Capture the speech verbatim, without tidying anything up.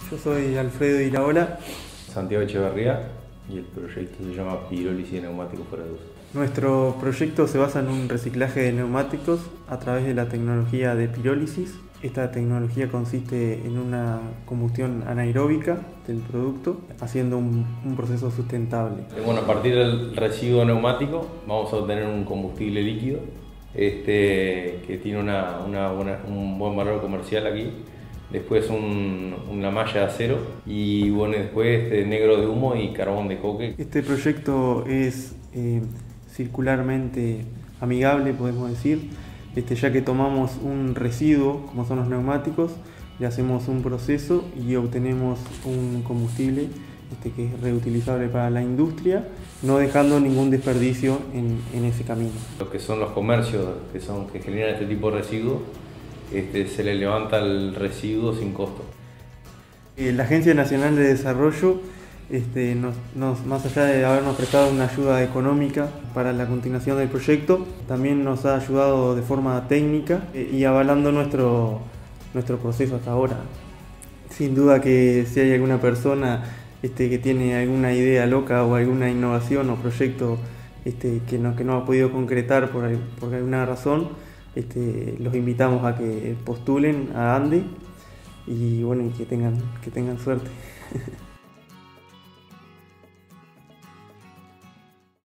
Yo soy Alfredo Iraola. Santiago Echeverría, y el proyecto se llama Pirólisis de neumáticos fuera de uso. Nuestro proyecto se basa en un reciclaje de neumáticos a través de la tecnología de pirólisis. Esta tecnología consiste en una combustión anaeróbica del producto, haciendo un, un proceso sustentable. Bueno, a partir del residuo neumático vamos a obtener un combustible líquido este, que tiene una, una buena, un buen valor comercial aquí. Después un, una malla de acero y bueno, después este, negro de humo y carbón de coque. Este proyecto es eh, circularmente amigable, podemos decir, este, ya que tomamos un residuo, como son los neumáticos, le hacemos un proceso y obtenemos un combustible este, que es reutilizable para la industria, no dejando ningún desperdicio en, en ese camino. Lo que son los comercios que, son, que generan este tipo de residuos, Este, se le levanta el residuo sin costo. La Agencia Nacional de Desarrollo, este, nos, nos, más allá de habernos prestado una ayuda económica para la continuación del proyecto, también nos ha ayudado de forma técnica eh, y avalando nuestro, nuestro proceso hasta ahora. Sin duda que si hay alguna persona este, que tiene alguna idea loca o alguna innovación o proyecto este, que, no, que no ha podido concretar por, por alguna razón, Este, los invitamos a que postulen a ANDE y bueno, y que tengan, que tengan suerte.